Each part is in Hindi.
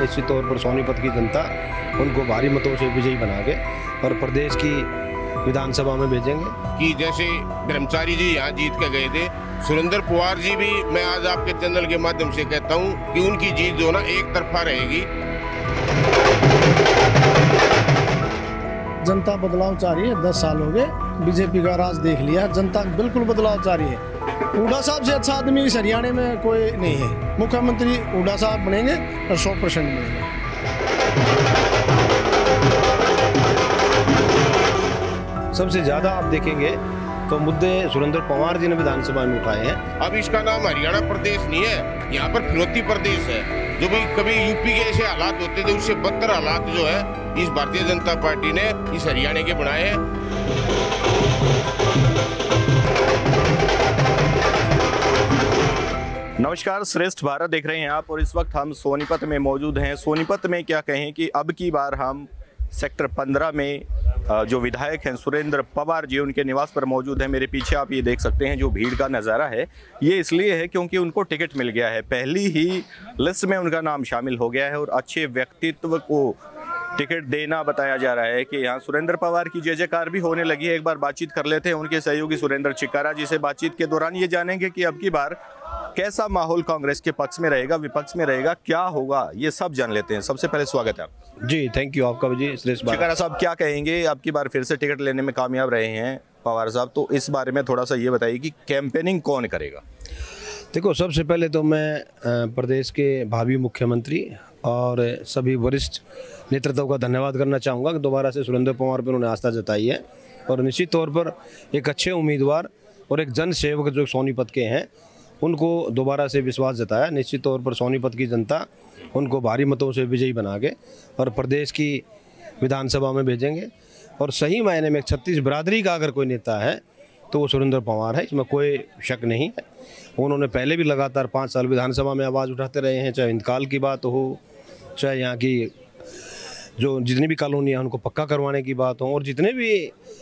निश्चित तौर पर सोनीपत की जनता उनको भारी मतों से विजयी बना के और प्रदेश की विधानसभा में भेजेंगे। कि जैसे ब्रह्मचारी जी यहाँ जीत के गए थे, सुरेंद्र पवार जी भी मैं आज आपके चैनल के माध्यम से कहता हूँ कि उनकी जीत जो ना एक तरफा रहेगी। जनता बदलाव चाह रही है। 10 साल हो गए बीजेपी का राज देख लिया, जनता बिल्कुल बदलाव चाह रही है। हुड्डा साहब से अच्छा आदमी इस हरियाणा में कोई नहीं है। मुख्यमंत्री हुड्डा साहब बनेंगे और 100% बनेंगे। सबसे ज्यादा आप देखेंगे तो मुद्दे सुरेंद्र पवार जी ने विधानसभा में उठाए हैं। अब इसका नाम हरियाणा प्रदेश नहीं है, यहाँ पर फिरौती प्रदेश है। जो भी कभी यूपी के ऐसे हालात होते थे, उससे बदतर हालात जो है इस भारतीय जनता पार्टी ने इस हरियाणा के बनाए हैं। नमस्कार, श्रेष्ठ भारत देख रहे हैं आप और इस वक्त हम सोनीपत में मौजूद हैं। सोनीपत में क्या कहें कि अब की बार हम सेक्टर 15 में जो विधायक हैं सुरेंद्र पवार जी, उनके निवास पर मौजूद हैं। मेरे पीछे आप ये देख सकते हैं जो भीड़ का नज़ारा है, ये इसलिए है क्योंकि उनको टिकट मिल गया है। पहली ही लिस्ट में उनका नाम शामिल हो गया है और अच्छे व्यक्तित्व को टिकट देना बताया जा रहा है कि यहाँ सुरेंद्र पवार की जय जयकार भी होने लगी है। एक बार बातचीत कर लेते हैं उनके सहयोगी सुरेंद्र चिक्कारा जी से। बातचीत के दौरान ये जानेंगे कि अब की बार कैसा माहौल कांग्रेस के पक्ष में रहेगा, विपक्ष में रहेगा, क्या होगा, ये सब जान लेते हैं। सबसे पहले स्वागत है आप। जी थैंक यू आपका जी। चिक्कारा साहब क्या कहेंगे, अब की बार फिर से टिकट लेने में कामयाब रहे हैं पवार साहब, तो इस बारे में थोड़ा सा ये बताइए कि कैंपेनिंग कौन करेगा। देखो, सबसे पहले तो मैं प्रदेश के भावी मुख्यमंत्री और सभी वरिष्ठ नेतृत्व का धन्यवाद करना चाहूँगा कि दोबारा से सुरेंद्र पवार पर उन्होंने आस्था जताई है और निश्चित तौर पर एक अच्छे उम्मीदवार और एक जन सेवक जो सोनीपत के हैं उनको दोबारा से विश्वास जताया। निश्चित तौर पर सोनीपत की जनता उनको भारी मतों से विजयी बना के और प्रदेश की विधानसभा में भेजेंगे और सही मायने में 36 बिरादरी का अगर कोई नेता है तो वो सुरेंद्र पवार है, इसमें कोई शक नहीं है। उन्होंने पहले भी लगातार 5 साल विधानसभा में आवाज़ उठाते रहे हैं, चाहे इंतकाल की बात हो, चाहे यहाँ की जो जितनी भी कॉलोनी है उनको पक्का करवाने की बात हो और जितने भी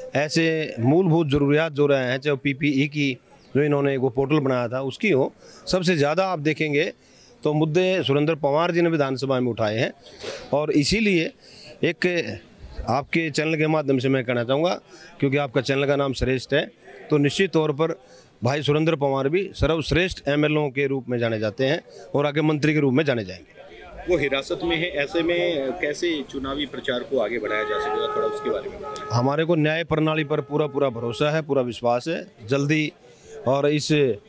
ऐसे मूलभूत ज़रूरियात जो रहे हैं, चाहे PPE की जो इन्होंने वो पोर्टल बनाया था उसकी हो, सबसे ज़्यादा आप देखेंगे तो मुद्दे सुरेंद्र पवार जी ने विधानसभा में उठाए हैं। और इसीलिए एक आपके चैनल के माध्यम से मैं कहना चाहूँगा, क्योंकि आपका चैनल का नाम श्रेष्ठ है, तो निश्चित तौर पर भाई सुरेंद्र पवार भी सर्वश्रेष्ठ MLO के रूप में जाने जाते हैं और आगे मंत्री के रूप में जाने जाएंगे। वो हिरासत में है, ऐसे में कैसे चुनावी प्रचार को आगे बढ़ाया जा सकेगा, थोड़ा उसके बारे में बताइए। हमारे को न्याय प्रणाली पर पूरा भरोसा है, पूरा विश्वास है। जल्दी और इस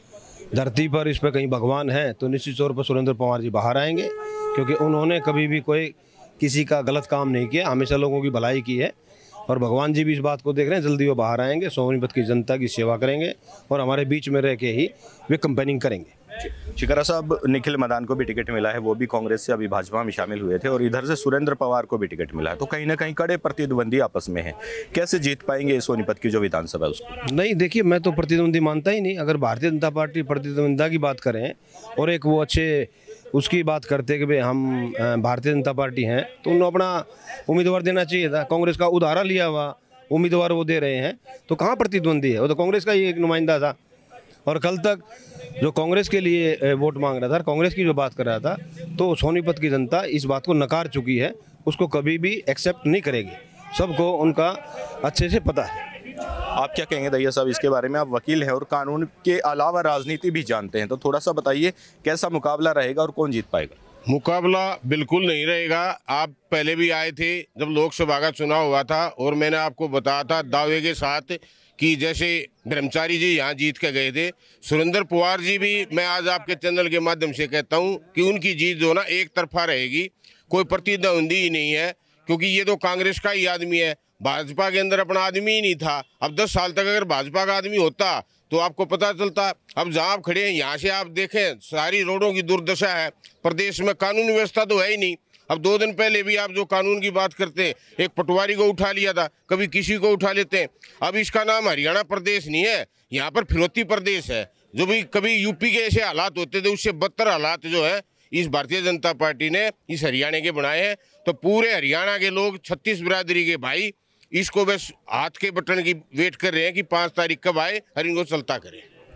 धरती पर इस पर कहीं भगवान है तो निश्चित तौर पर सुरेंद्र पवार जी बाहर आएंगे, क्योंकि उन्होंने कभी भी कोई किसी का गलत काम नहीं किया, हमेशा लोगों की भलाई की है और भगवान जी भी इस बात को देख रहे हैं। जल्दी वो बाहर आएंगे, सोनीपत की जनता की सेवा करेंगे और हमारे बीच में रह के ही वे कंपेनिंग करेंगे। चिक्कारा साहब, निखिल मदान को भी टिकट मिला है, वो भी कांग्रेस से अभी भाजपा में शामिल हुए थे और इधर से सुरेंद्र पवार को भी टिकट मिला है, तो कहीं ना कहीं कड़े प्रतिद्वंदी आपस में है। कैसे जीत पाएंगे सोनीपत की जो विधानसभा है उसको? नहीं, देखिए, मैं तो प्रतिद्वंदी मानता ही नहीं। अगर भारतीय जनता पार्टी प्रतिद्वंदिता की बात करें और एक वो अच्छे उसकी बात करते कि भाई हम भारतीय जनता पार्टी हैं, तो उन्होंने अपना उम्मीदवार देना चाहिए था। कांग्रेस का उधारा लिया हुआ उम्मीदवार वो दे रहे हैं, तो कहाँ प्रतिद्वंदी है? वो तो कांग्रेस का ही एक नुमाइंदा था और कल तक जो कांग्रेस के लिए वोट मांग रहा था, कांग्रेस की जो बात कर रहा था, तो सोनीपत की जनता इस बात को नकार चुकी है, उसको कभी भी एक्सेप्ट नहीं करेगी। सबको उनका अच्छे से पता है। आप क्या कहेंगे दैया साहब इसके बारे में? आप वकील हैं और कानून के अलावा राजनीति भी जानते हैं, तो थोड़ा सा बताइए कैसा मुकाबला रहेगा और कौन जीत पाएगा? मुकाबला बिल्कुल नहीं रहेगा। आप पहले भी आए थे जब लोकसभा का चुनाव हुआ था और मैंने आपको बताया था दावे के साथ कि जैसे ब्रह्मचारी जी यहाँ जीत के गए थे, सुरेंद्र पवार जी भी मैं आज आपके चैनल के माध्यम से कहता हूँ कि उनकी जीत जो ना एक तरफा रहेगी, कोई प्रतिद्वंदी ही नहीं है, क्योंकि ये तो कांग्रेस का ही आदमी है, भाजपा के अंदर अपना आदमी ही नहीं था। अब 10 साल तक अगर भाजपा का आदमी होता तो आपको पता चलता। अब जहाँ आप खड़े हैं यहाँ से आप देखें सारी रोडों की दुर्दशा है, प्रदेश में कानून व्यवस्था तो है ही नहीं। अब 2 दिन पहले भी आप जो कानून की बात करते हैं, एक पटवारी को उठा लिया था, कभी किसी को उठा लेते हैं। अब इसका नाम हरियाणा प्रदेश नहीं है, यहाँ पर फिरौती प्रदेश है। जो भी कभी यूपी के ऐसे हालात होते थे, उससे बदतर हालात जो है इस भारतीय जनता पार्टी ने इस हरियाणा के बनाए हैं। तो पूरे हरियाणा के लोग 36 बिरादरी के भाई इसको बस हाथ के बटन की वेट कर रहे हैं कि 5 तारीख कब आए और इनको चलता करें।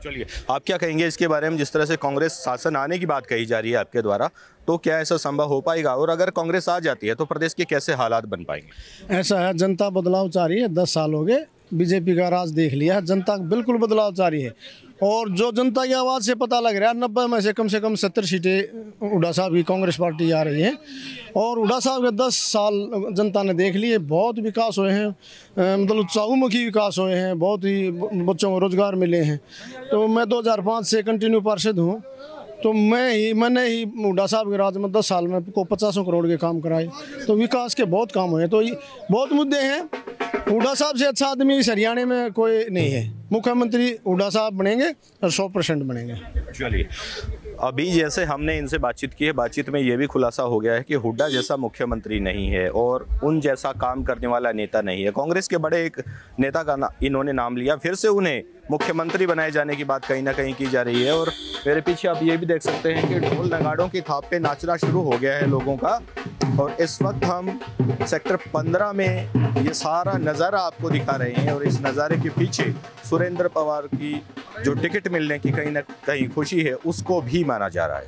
चलिए, आप क्या कहेंगे इसके बारे में? जिस तरह से कांग्रेस शासन आने की बात कही जा रही है आपके द्वारा, तो क्या ऐसा संभव हो पाएगा? और अगर कांग्रेस आ जाती है तो प्रदेश के कैसे हालात बन पाएंगे? ऐसा है, जनता बदलाव चाह रही है। 10 साल हो गए बीजेपी का राज देख लिया, जनता बिल्कुल बदलाव चाह रही है। और जो जनता की आवाज़ से पता लग रहा है 90 में से कम 70 सीटें हुड्डा साहब की कांग्रेस पार्टी आ रही है। और हुड्डा साहब के 10 साल जनता ने देख लिए, बहुत विकास हुए हैं, मतलब चहुमुखी विकास हुए हैं, बहुत ही बच्चों को रोजगार मिले हैं। तो मैं 2005 से कंटिन्यू पार्षद हूँ, तो मैंने ही हुड्डा साहब के राज में 10 साल में को 50 करोड़ के काम कराए। तो विकास के बहुत काम हुए। तो ये बहुत मुद्दे हैं। हुड्डा साहब से अच्छा आदमी इस हरियाणा में कोई नहीं है। मुख्यमंत्री हुड्डा साहब बनेंगे और 100% बनेंगे। चलिए, अभी जैसे हमने इनसे बातचीत की है, बातचीत में ये भी खुलासा हो गया है कि हुड्डा जैसा मुख्यमंत्री नहीं है और उन जैसा काम करने वाला नेता नहीं है। कांग्रेस के बड़े एक नेता का इन्होंने नाम लिया, फिर से उन्हें मुख्यमंत्री बनाए जाने की बात कहीं ना कहीं की जा रही है। और मेरे पीछे आप ये भी देख सकते हैं कि ढोल नगाड़ों की थाप पे नाचना शुरू हो गया है लोगों का। और इस वक्त हम सेक्टर 15 में ये सारा नज़ारा आपको दिखा रहे हैं। और इस नज़ारे के पीछे सुरेंद्र पवार की जो टिकट मिलने की कहीं ना कहीं खुशी है, उसको भी माना जा रहा है।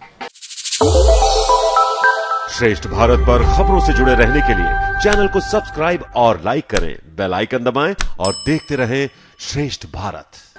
श्रेष्ठ भारत पर खबरों से जुड़े रहने के लिए चैनल को सब्सक्राइब और लाइक करें, बेल आइकन दबाएं और देखते रहें श्रेष्ठ भारत।